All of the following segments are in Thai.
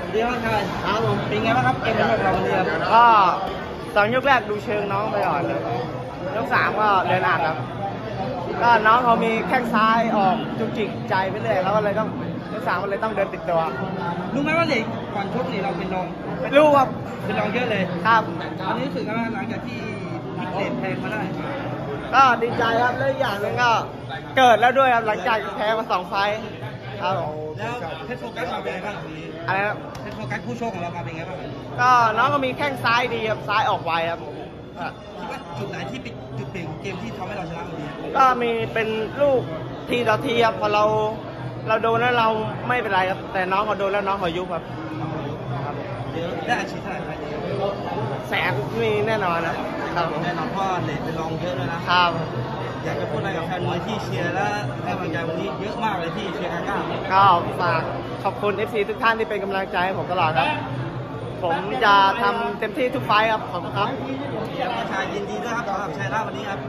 เดียวใช่ครับผมเป็นไงบ้างครับเกมของเราเนี่ยก็2 ยกแรกดูเชิงน้องไปก่อนเลยยก 3ก็เดินอัดครับก็น้องเขามีแข้งซ้ายออกจุกจิกใจไปเลยแล้วก็เลยต้องยก 3ก็เลยต้องเดินติดตัวรู้ไหมว่าเหล็กก่อนชกนี่เราเป็นรองรู้ครับเป็นรองเยอะเลยครับตอนนี้รู้สึกว่าหลังจากที่พิเศษแพงมาได้ก็ดีใจครับและอย่างหนึ่งก็เกิดแล้วด้วยครับหลังจากแพ้มา2 ไฟล์ครับแล้วเพชรโฟกัสมาเป็นไงบ้างอะไรครับเพชรโฟกัสผู้โชคของเรามาเป็นไงบ้างก็น้องก็มีแข้งซ้ายดีครับซ้ายออกไวครับคิดว่าจุดไหนที่เป็นจุดเปลี่ยนเกมที่ทำให้เราชนะวันนี้ก็มีเป็นลูกทีต่อทีครับพอเราโดนแล้วเราไม่เป็นไรครับแต่น้องเขาโดนแล้วน้องเขายุบครับเยอะได้อาชีพเท่าไหร่แสนมีแน่นอนนะครับแน่นอนเพราะเหล็กเป็นรองเยอะเลยนะครับอยากจะพูดอะไรกับแฟนมวยที่เชียร์และให้กำลังใจวันนี้เยอะมากเลยที่เชียร์ก้าวก็ฝากขอบคุณ FC ทุกท่านที่เป็นกำลังใจให้ผมตลอดครับผมจะทำเต็มที่ทุกไฟล์ครับขอบคุณครับประชายินดีด้วยครับสำหรับชัยนาทวันนี้ครับ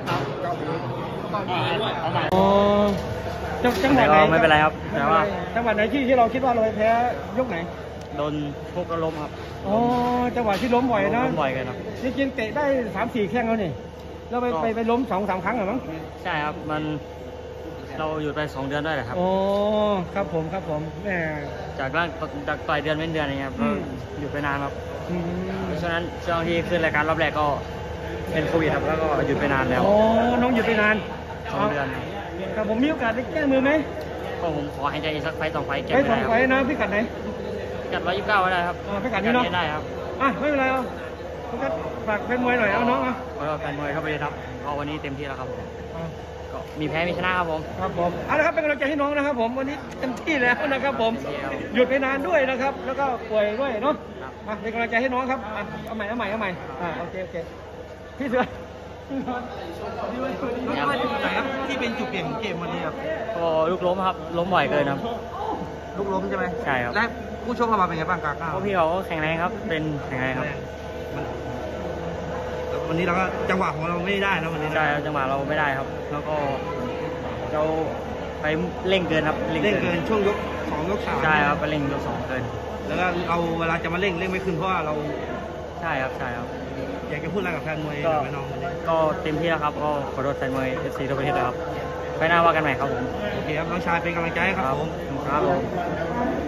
จังหวะไหนไม่เป็นไรครับแต่ว่าจังหวะไหนที่เราคิดว่าเราแพ้ยกไหนโดนพวกล้มครับอ๋อจังหวะที่ล้มบ่อยนะล้มบ่อยกันครับจริงๆเตะได้3-4 แข้งแล้วนี่แล้วไปล้ม2-3 ครั้งเหรอมั้งใช่ครับมันเราอยู่ไป2 เดือนได้แหละครับอ๋อครับผมแหมจากต่อยเดือนเว้นเดือนอะไรครับอยู่ไปนานครับฉะนั้นช่วงที่ขึ้นรายการรอบแรกก็เป็นโควิดครับแล้วก็หยุดไปนานแล้วอ๋อน้องหยุดไปนาน 2 เดือนครับผมมีโอกาสได้แก้มือไหมก็ผมขอให้ใจสักไฟ2 ไฟแก้ไม่ได้2 ไฟนะพิกัดไหนพิกัด129ก็ได้ครับพิกัดนี้เนาะได้ครับไม่เป็นไรเอาก็ฝากแฟนมวยหน่อยเอาน้องก็แฟนมวยเข้าไปครับเพราะวันนี้เต็มที่แล้วครับผมก็มีแพ้มีชนะครับผมเอาละครับเป็นกำลังใจให้น้องนะครับผมวันนี้เต็มที่แล้วนะครับผมหยุดไปนานด้วยนะครับแล้วก็ป่วยด้วยเนาะเป็นกำลังใจให้น้องครับเอาใหม่โอเคพี่เสือแล้วว่าจุดไหนครับที่เป็นจุดเปลี่ยนของเกมวันนี้ครับก็ลูกล้มครับล้มบ่อยเกินครับลูกล้มใช่ไหมใช่ครับและผู้ชกเรามาเป็นไงบ้างกาก้าพี่เขาก็แข็งแรงครับเป็นแข็งแรงครับวันนี้เราก็จังหวะของเราไม่ได้แล้ววันนี้ใช่จังหวะเราไม่ได้ครับแล้วก็เราไปเร่งเกินครับเร่งเกินช่วงยก2 ยก 3 ใช่ครับไปเร่งยก 2เกินแล้วก็เราเวลาจะมาเร่งไม่ขึ้นเพราะว่าเราใช่ครับอยากจะพูดอะไรกับแฟนมวยน้องก็เต็มที่แล้วครับก็ขอโทษแฟนมวย FC ทั่วประเทศครับไปหน้าว่ากันใหม่ครับผมโอเคครับน้องชายเป็นกำลังใจให้ครับผมครับ